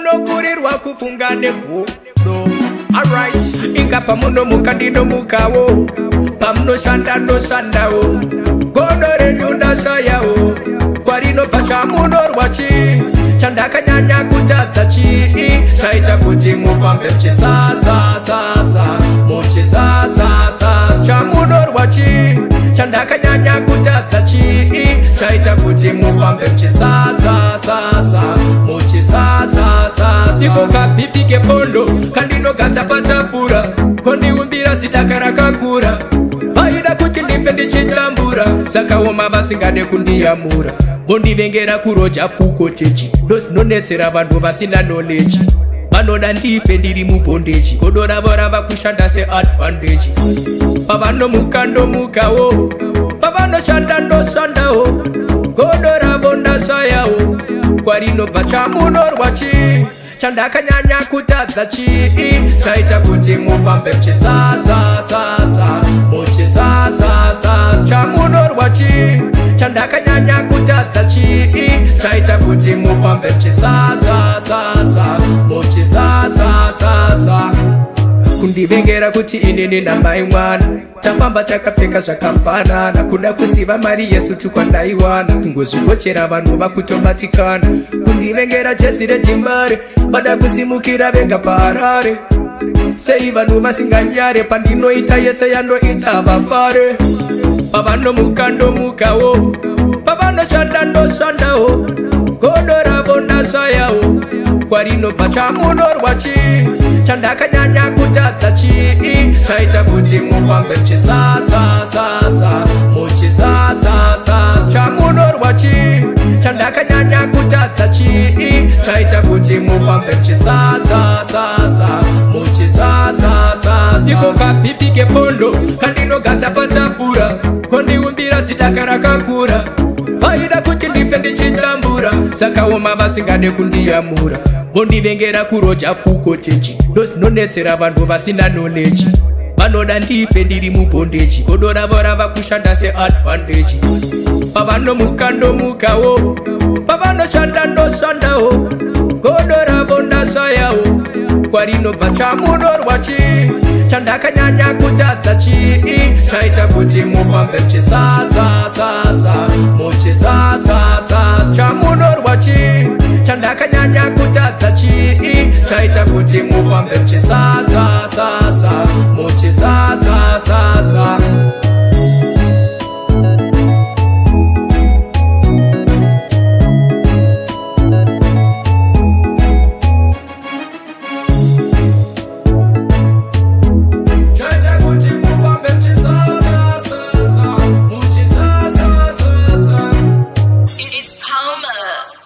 munokurirwa kufunga negodo. Alright, inga pamuno mukandino mukawo, pamunoshanda noshandawo, godo renyu ndashayawo, kwarinobva chamunorwachi, chandakanyanya kutadza chii, chaita kuti mufambe muchisasasasa, muchisasasasa, chamunorwachi, chandakanyanya kutadza chii, chaita kuti mufambe muchisasasasa, muchisasasasa. Siko kapipi kepondo, kandinogadza patafura, kondiumbira zidaka rakakura, vaida kuti ndife ndichitambura, sakaoma vasingade kundiyamura, vondivengera kuroja fukoteji, ndosinonetsera vanhu vasina knowledge, vanoda ndife ndiri mubondeji, godo ravo rava kushanda seadvantage, pavanomuka ndomukawo, pavanoshanda ndoshandawo, godo ravo ndashayawo, kwarinobva chamunorwachi, chandakanyanya kutadza chii, chaita kuti mufambe muchisasasasa, muchisasasasa, chamunorwachi, chandakanyanya kutadza chii, chaita kuti mufambe muchisasasasa, muchisasasasa. Kundivengera kuti inini namai mwana, tafamba takapfeka zvakafanana, kuda kuziva mari yesu tukwandaiwana, kungozvikochera vanhu vakutomatikana, kundivengera jezi retimbare, vada kusimukira vega paharare, sei vanhu vasinganyare, pandinoita yese yandoita vafare, pavanomuka ndomukawo, pavanoshanda ndoshandawo, godo ravo ndashayawo, kwarinobva chamunorwachi, chandakanyanya kutadza chii, chaita kuti mufambe muchisasasasa, muchisasasasa, chamunorwachi, chandakanyanya kutadza chii, chaita kuti mufambe muchisasasasa, muchisasasasa. Siko kapipi kepondo, kandinogadza patafura, kondiumbira zidaka rakakura, vaida kuti ndife ndichitambura, sakaoma vasingade kundiyamura, vondivengera kuroja fukoteji, ndosinonetsera vanhu vasina knowledge, vanoda ndife ndiri mubondeji, godo ravo rava kushanda seadvantage, pavanomuka ndomukawo, pavanoshanda ndoshandawo, godo ravo ndashayawo, kwarinobva chamunorwachi, chandakanyanya kutadza chii, chaita kuti mufambe muchisasasasa, muchisasasasa, chamunorwachi, chandakanyanya kutadza chii, chaita kuti mufambe muchisasasasa, muchisasasasa. It's Palmer.